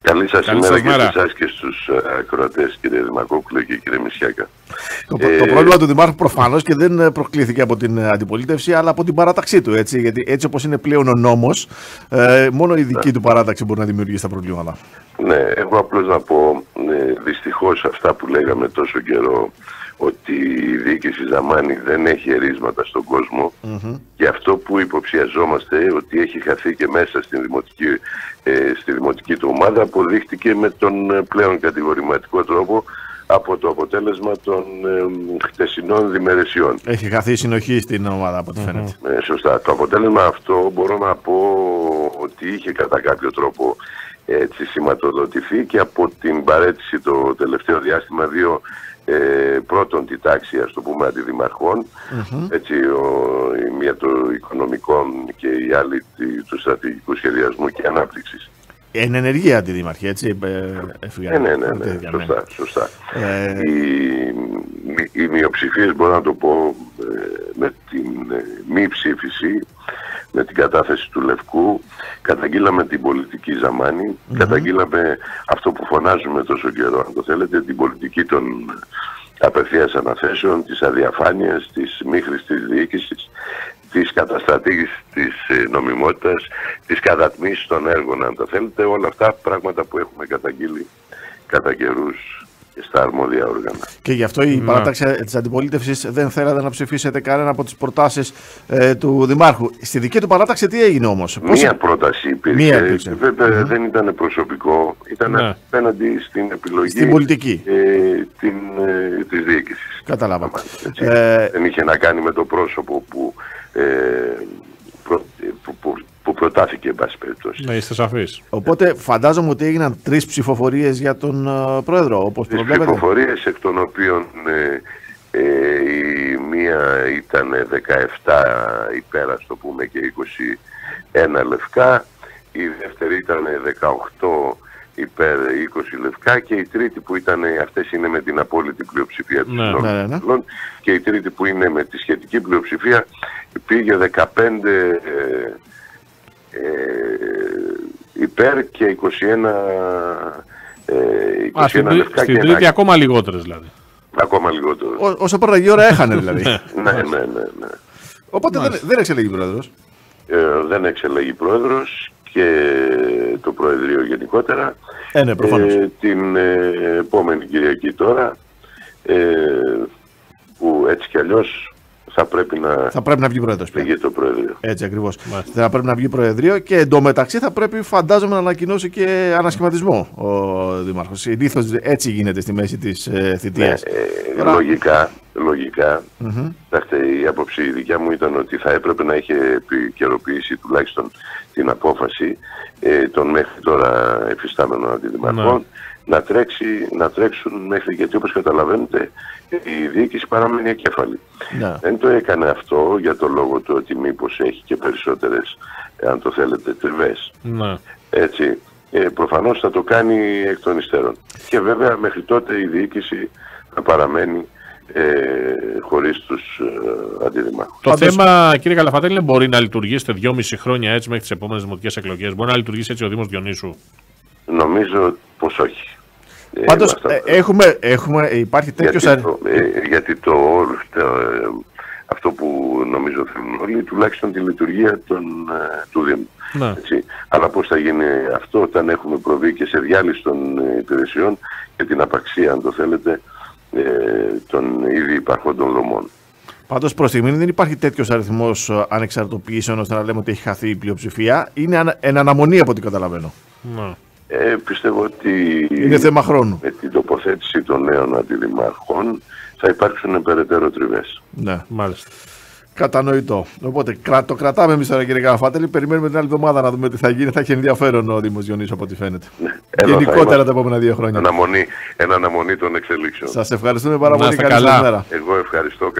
Καλή σας ημέρα και σε εσάς και στους ακροατές, κύριε Δημακόπουλο και κύριε Μησιάκα. Το πρόβλημα του Δημάρχου προφανώς και δεν προκλήθηκε από την αντιπολίτευση, αλλά από την παράταξή του. Έτσι, γιατί έτσι όπως είναι πλέον ο νόμος, μόνο η δική του παράταξη μπορεί να δημιουργήσει τα προβλήματα. Ναι, εγώ απλώς να πω, δυστυχώς αυτά που λέγαμε τόσο καιρό, ότι η διοίκηση Ζαμάνη δεν έχει ερίσματα στον κόσμο, και αυτό που υποψιαζόμαστε ότι έχει χαθεί και μέσα στη δημοτική του ομάδα αποδείχτηκε με τον πλέον κατηγορηματικό τρόπο από το αποτέλεσμα των χτεσινών διμερεσιών. Έχει χαθεί η συνοχή στην ομάδα από ό,τι φαίνεται. Σωστά. Το αποτέλεσμα αυτό μπορώ να πω ότι είχε κατά κάποιο τρόπο έτσι σηματοδοτηθεί και από την παρέτηση το τελευταίο διάστημα δύο πρώτον τη τάξη, ας το πούμε, αντιδημαρχών, έτσι, η μία του οικονομικών και η άλλη του στρατηγικού σχεδιασμού και ανάπτυξης. Εν ενεργεία αντιδήμαρχη, έτσι. Ναι, σωστά. Οι μειοψηφίες, μπορώ να το πω, με την μη ψήφιση, με την κατάθεση του Λευκού, καταγγείλαμε την πολιτική Ζαμάνη, καταγγείλαμε αυτό που φωνάζουμε τόσο καιρό, αν το θέλετε, την πολιτική των απευθείας αναθέσεων, της αδιαφάνειας, της μη χρηστής διοίκησης, της καταστρατήγησης της νομιμότητας, της κατατμήσης των έργων, αν το θέλετε, όλα αυτά πράγματα που έχουμε καταγγείλει κατά καιρούς στα αρμόδια όργανα. Και γι' αυτό η παράταξη της αντιπολίτευσης δεν θέλατε να ψηφίσετε κανένα από τις προτάσεις του Δημάρχου. Στη δική του παράταξη τι έγινε όμως? Μία πρόταση υπήρχε. Βέβαια δεν ήταν προσωπικό, ήταν απέναντι στην επιλογή, στην πολιτική της διοίκησης. Καταλάβαμε. Δεν είχε να κάνει με το πρόσωπο που προτάθηκε, εν πάση περιπτώσει. Ναι, είστε σαφείς. Οπότε φαντάζομαι ότι έγιναν 3 ψηφοφορίες για τον πρόεδρο, όπως προβλέπετε. 3 ψηφοφορίες, εκ των οποίων η μία ήταν 17 υπέρ, ας το πούμε, και 21 λευκά. Η δεύτερη ήταν 18 υπέρ, 20 λευκά, και η τρίτη που ήταν, αυτές είναι με την απόλυτη πλειοψηφία των συνόλων, και η τρίτη που είναι με τη σχετική πλειοψηφία πήγε 15 υπέρ και 21 λευκά. Στην τρίτη ακόμα λιγότερες δηλαδή. Ακόμα λιγότερο. Όσο πρώτα ώρα έχανε δηλαδή. Ναι. Οπότε δεν εξελέγει πρόεδρος. Δεν εξελέγει πρόεδρος και το Προεδρείο γενικότερα. Ναι, προφανώς. Την επόμενη Κυριακή τώρα, που έτσι κι αλλιώς θα πρέπει να βγει πρόεδρος πια. Το Προεδρείο. Έτσι ακριβώς. Θα πρέπει να βγει Προεδρείο και εντωμεταξύ θα πρέπει, φαντάζομαι, να ανακοινώσει και ανασχηματισμό ο Δήμαρχος. Συνήθως έτσι γίνεται στη μέση της θητείας. Λογικά. Η άποψη η δικιά μου ήταν ότι θα έπρεπε να είχε επικαιροποιήσει τουλάχιστον την απόφαση των μέχρι τώρα εφιστάμενων αντιδημαρχών να τρέξουν μέχρι, γιατί όπως καταλαβαίνετε η διοίκηση παραμένει ακέφαλη. Δεν το έκανε αυτό για το λόγο του ότι μήπως έχει και περισσότερες, αν το θέλετε, τριβές. Έτσι, προφανώς θα το κάνει εκ των υστέρων. Και βέβαια μέχρι τότε η διοίκηση θα παραμένει χωρίς τους αντιδημάρχους. Το θέμα, κύριε Καλαφατέλη, μπορεί να λειτουργήσετε 2,5 χρόνια έτσι μέχρι τις επόμενες δημοτικές εκλογές? Μπορεί να λειτουργήσει έτσι ο Δήμος Διονύσου? Νομίζω πως όχι. Πάντως υπάρχει τέτοιος αριθμός. Γιατί αυτό που νομίζω θέλουν όλοι, τουλάχιστον τη λειτουργία του Δήμου. Αλλά πώς θα γίνει αυτό όταν έχουμε προβεί και σε διάλυση των υπηρεσιών και την απαξία, αν το θέλετε, των ήδη υπαρχόντων δομών. Πάντως προς στιγμή δεν υπάρχει τέτοιος αριθμός ανεξαρτοποιήσεων ώστε να λέμε ότι έχει χαθεί η πλειοψηφία. Είναι εν αναμονή από ό,τι καταλαβαίνω. Πιστεύω ότι είναι θέμα χρόνου. Με την τοποθέτηση των νέων αντιδημαρχών θα υπάρξουν περαιτέρω τριβές. Ναι, μάλιστα. Κατανοητό. Οπότε το κρατάμε εμείς τώρα, κύριε Καλαφατέλη. Περιμένουμε την άλλη εβδομάδα να δούμε τι θα γίνει. Θα έχει ενδιαφέρον ο Δήμος Διονύσου από ό,τι φαίνεται. Γενικότερα τα επόμενα 2 χρόνια. Εν αναμονή των εξελίξεων. Σας ευχαριστούμε πάρα πολύ. Καλή σας μέρα. Εγώ ευχαριστώ.